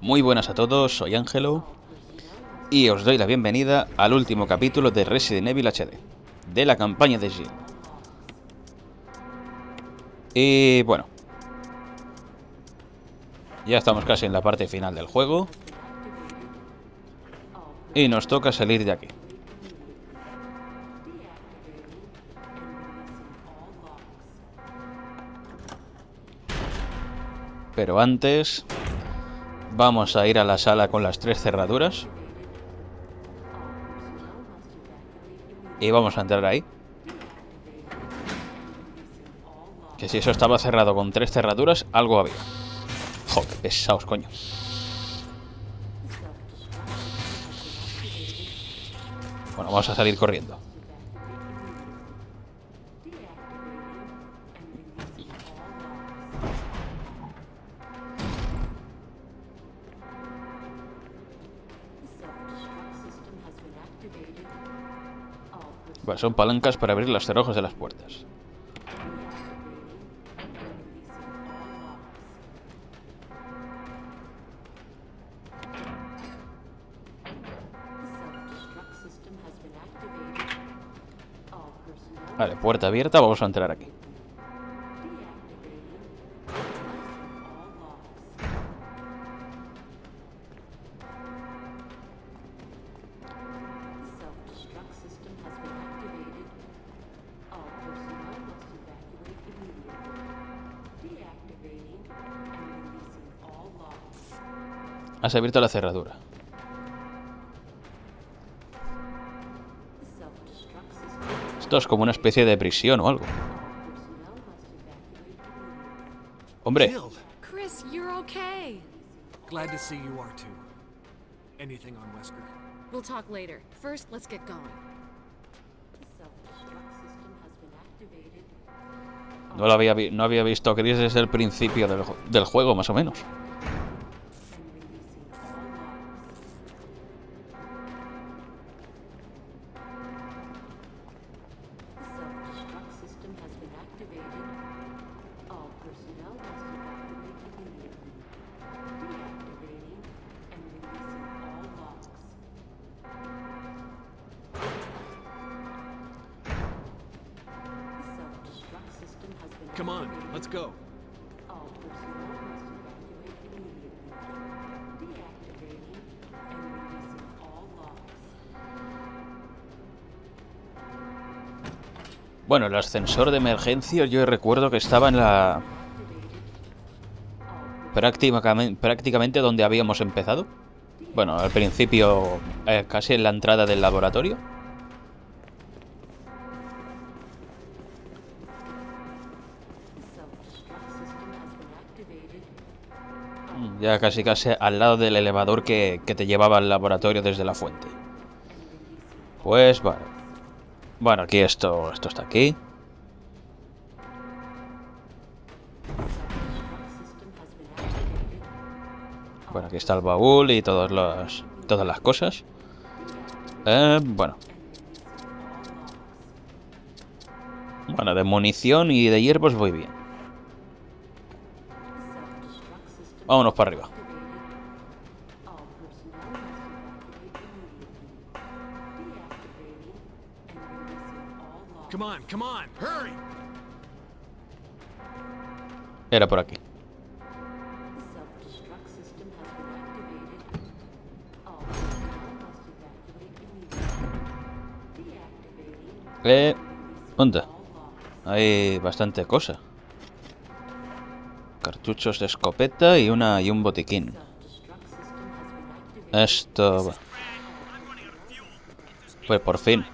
Muy buenas a todos, soy Ángelo y os doy la bienvenida al último capítulo de Resident Evil HD, de la campaña de Jill. Y bueno, ya estamos casi en la parte final del juego y nos toca salir de aquí. Pero antes vamos a ir a la sala con las 3 cerraduras y vamos a entrar ahí. Que si eso estaba cerrado con 3 cerraduras, algo había. Joder, qué pesaos, coño. Bueno, vamos a salir corriendo. Bueno, son palancas para abrir los cerrojos de las puertas. Vale, puerta abierta, vamos a entrar aquí. Has abierto la cerradura. Esto es como una especie de prisión o algo. Hombre. Jill, Chris, you're okay. glad to see you are too. Anything on Wesker? We'll talk later. First, let's get going. No había visto a Chris desde el principio del juego, más o menos. Come on, let's go. Bueno, el ascensor de emergencia yo recuerdo que estaba en la... prácticamente donde habíamos empezado. Bueno, al principio, casi en la entrada del laboratorio. Ya casi al lado del elevador que te llevaba al laboratorio desde la fuente. Pues vale. Bueno, aquí esto está aquí. Bueno, aquí está el baúl y todas las cosas. Bueno. Bueno, de munición y de hierbos voy bien. Vámonos para arriba. Come on, hurry! Era por aquí. ¿Dónde? Hay bastante cosa. Cartuchos de escopeta y un botiquín. Esto... Pues por fin.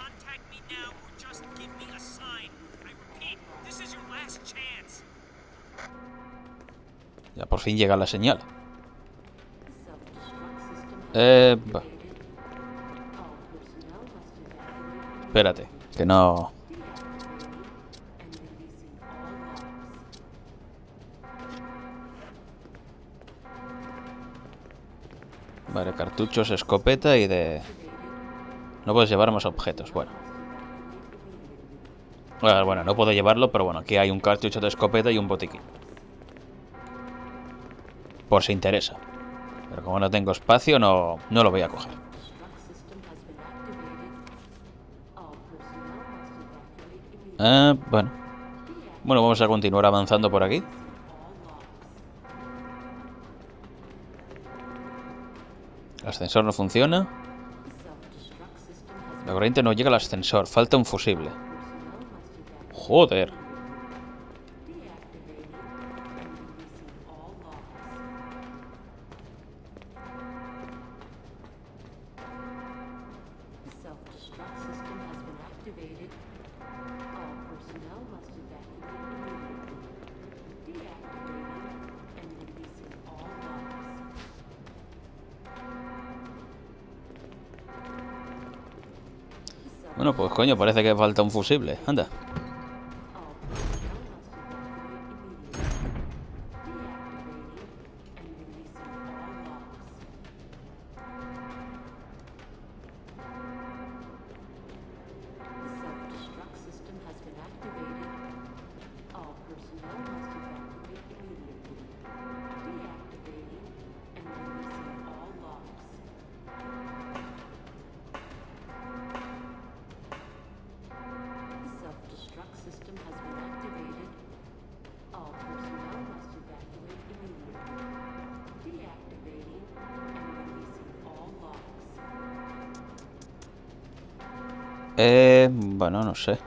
Ya por fin llega la señal. Espérate, que no... Vale, cartuchos, escopeta y de... No puedes llevar más objetos, bueno. Bueno, no puedo llevarlo, pero bueno, aquí hay un cartucho de escopeta y un botiquín. Por si interesa. Pero como no tengo espacio, no lo voy a coger. Bueno. Bueno, vamos a continuar avanzando por aquí. El ascensor no funciona. La corriente no llega al ascensor. Falta un fusible. Joder. Bueno, pues coño, parece que falta un fusible. Anda. Bueno, no sé.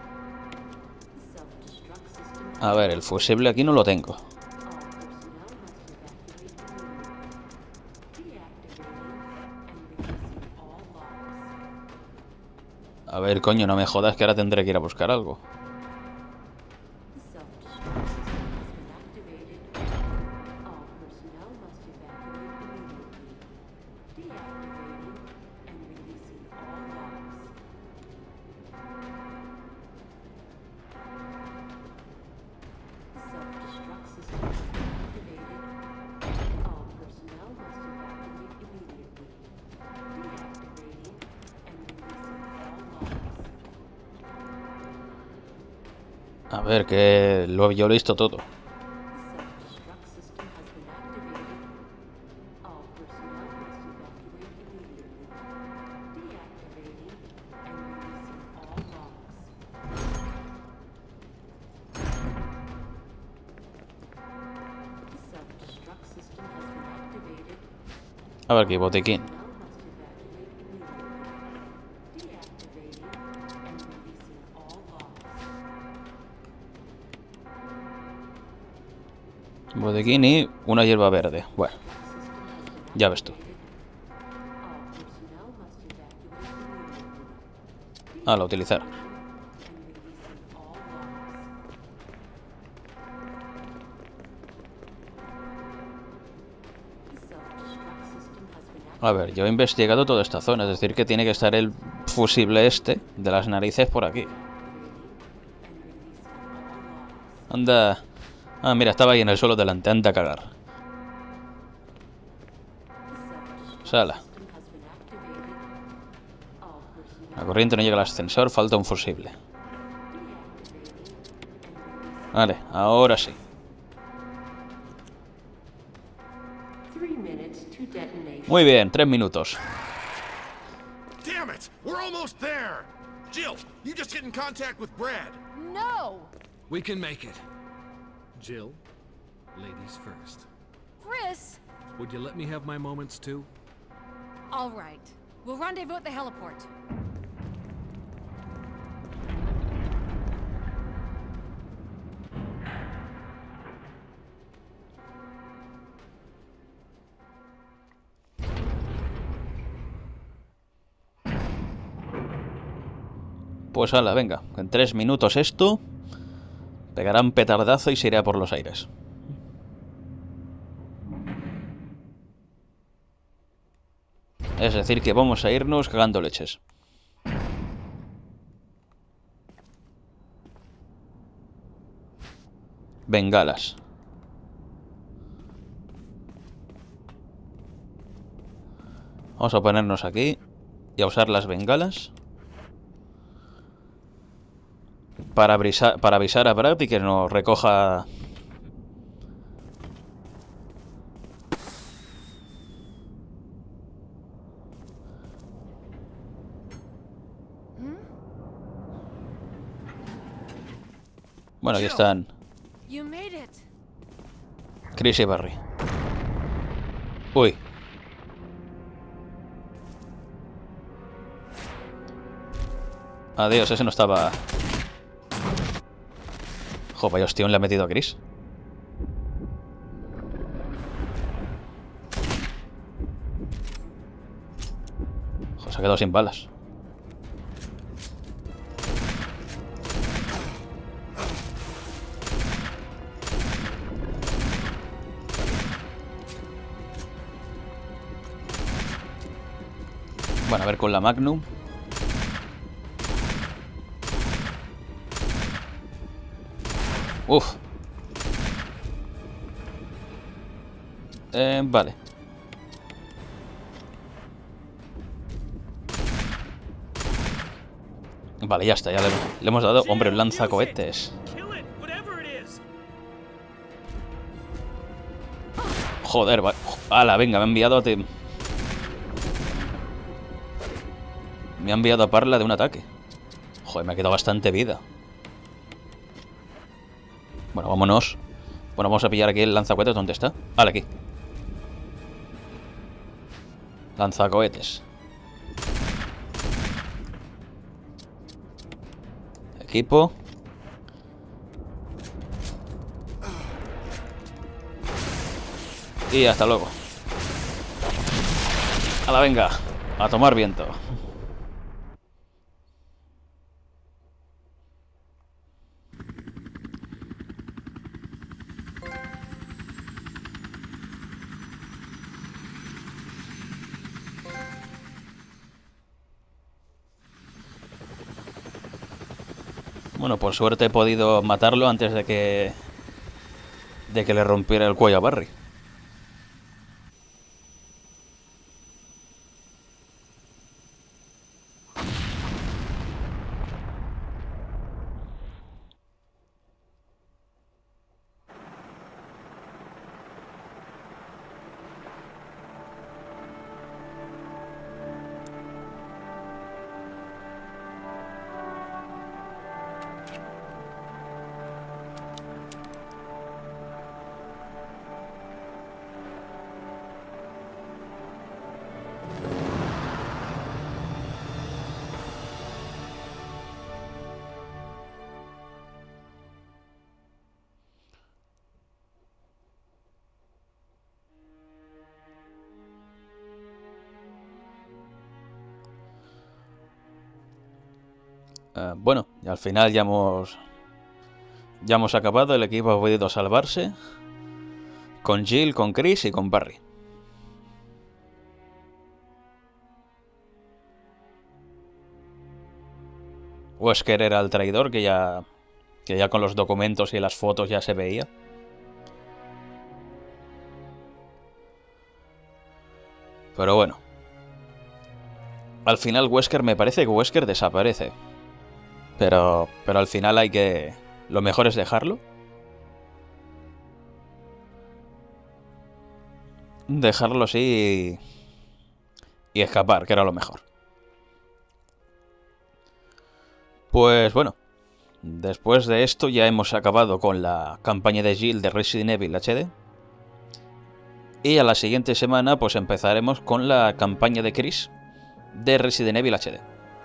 A ver, el fusible aquí no lo tengo. A ver, coño, no me jodas que ahora tendré que ir a buscar algo. A ver, que yo lo he visto todo. A ver, qué botiquín. Botiquín y una hierba verde. Bueno, ya ves tú. La utilizar. A ver, yo he investigado toda esta zona, es decir, que tiene que estar el fusible este de las narices por aquí. Anda. Ah, mira, estaba ahí en el suelo delante, anda a cagar. Sala. La corriente no llega al ascensor, falta un fusible. Vale, ahora sí. Muy bien, 3 minutos. Damn it! We're almost there! Jill, you just get in contact with Brad. No! We can make it. Jill, ladies first. Chris! Would you let me have my moments too? All right. We'll rendezvous at the heliport. Pues hala, venga. En 3 minutos esto pegará un petardazo y se irá por los aires. Es decir, que vamos a irnos cagando leches. Bengalas. Vamos a ponernos aquí y a usar las bengalas para avisar a Brad y que nos recoja. Bueno, aquí están You made it. Chris y Barry. Uy. Adiós, ese no estaba... Jo, vaya hostión le ha metido a Chris. Jo, se ha quedado sin balas. Bueno, a ver con la Magnum. Uf. Vale. Vale, ya está, ya le hemos dado. Hombre, lanzacohetes. Joder, va. Ala, venga, me ha enviado a... Me ha enviado a Parla de un ataque. Joder, me ha quedado bastante vida. Bueno, vámonos. Bueno, vamos a pillar aquí el lanzacohetes. ¿Dónde está? Vale, aquí. Lanzacohetes. Equipo. Y hasta luego. ¡Hala, venga! A tomar viento. Bueno, por suerte he podido matarlo antes de que le rompiera el cuello a Barry. Bueno, y al final ya hemos acabado. El equipo ha podido salvarse. Con Jill, con Chris y con Barry. Wesker era el traidor que ya con los documentos y las fotos ya se veía. Pero bueno. Al final Wesker, me parece que Wesker desaparece. Pero al final hay que... Lo mejor es dejarlo. Dejarlo así y escapar, que era lo mejor. Pues bueno, después de esto ya hemos acabado con la campaña de Jill de Resident Evil HD. Y a la siguiente semana pues empezaremos con la campaña de Chris de Resident Evil HD.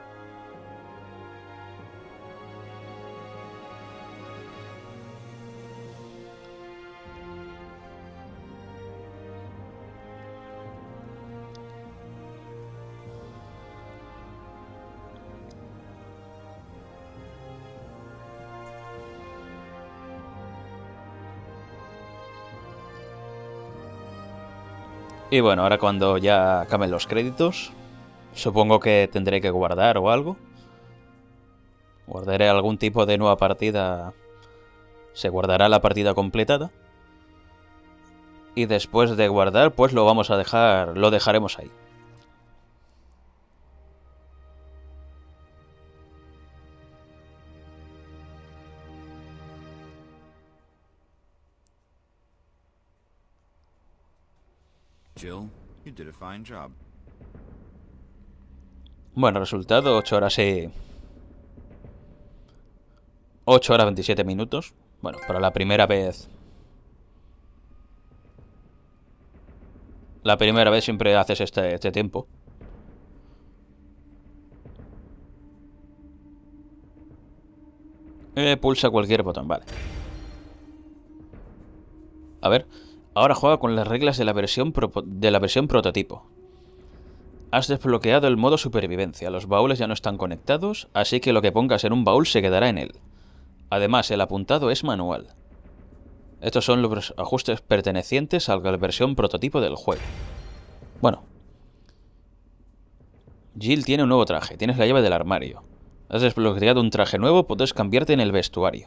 Y bueno, ahora cuando ya acaben los créditos, supongo que tendré que guardar o algo. Guardaré algún tipo de nueva partida. Se guardará la partida completada. Y después de guardar, pues lo vamos a dejar, lo dejaremos ahí. Jill, you did a fine job. Bueno, resultado, 8 horas y... 8 horas 27 minutos. Bueno, para la primera vez... La primera vez siempre haces este tiempo. Pulsa cualquier botón, vale. A ver, ahora juega con las reglas de la versión prototipo. Has desbloqueado el modo supervivencia. Los baúles ya no están conectados, así que lo que pongas en un baúl se quedará en él. Además, el apuntado es manual. Estos son los ajustes pertenecientes a la versión prototipo del juego. Bueno. Jill tiene un nuevo traje. Tienes la llave del armario. Has desbloqueado un traje nuevo, puedes cambiarte en el vestuario.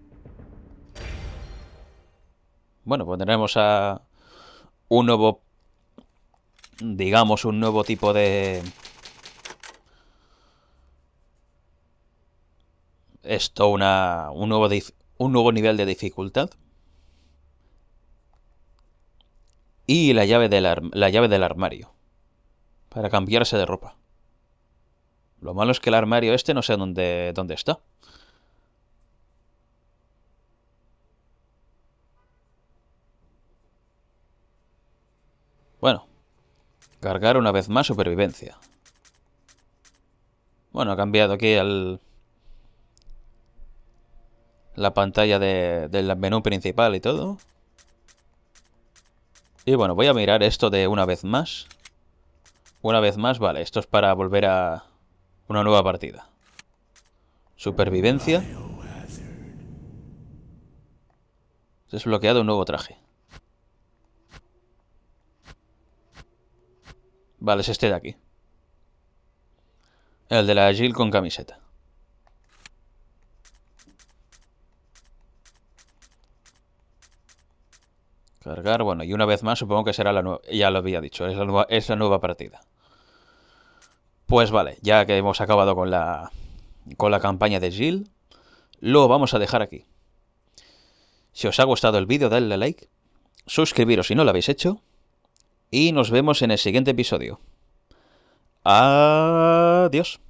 Bueno, pues tenemos a un nuevo... Digamos, un nuevo tipo de... Esto, un nuevo nivel de dificultad. Y la llave del armario. Para cambiarse de ropa. Lo malo es que el armario este no sé dónde está. Bueno. Cargar una vez más supervivencia. Bueno, ha cambiado aquí la pantalla del menú principal y todo. Y bueno, voy a mirar esto de una vez más. Una vez más, vale, esto es para volver a una nueva partida. Supervivencia. Desbloqueado un nuevo traje. Vale, es este de aquí. El de la Jill con camiseta. Cargar, bueno, y una vez más supongo que será la nueva... Ya lo había dicho, es la nueva partida. Pues vale, ya que hemos acabado con la campaña de Jill, lo vamos a dejar aquí. Si os ha gustado el vídeo, dadle a like, suscribiros si no lo habéis hecho, y nos vemos en el siguiente episodio. Adiós.